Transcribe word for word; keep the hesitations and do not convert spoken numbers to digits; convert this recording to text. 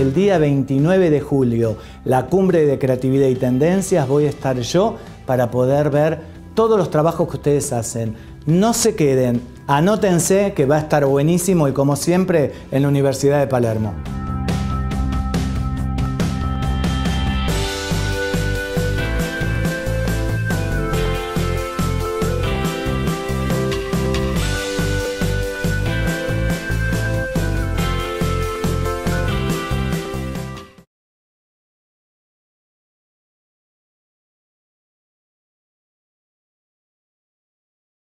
el día veintinueve de julio, la Cumbre de Creatividad y Tendencias, voy a estar yo para poder ver todos los trabajos que ustedes hacen. No se queden, anótense que va a estar buenísimo y como siempre en la Universidad de Palermo.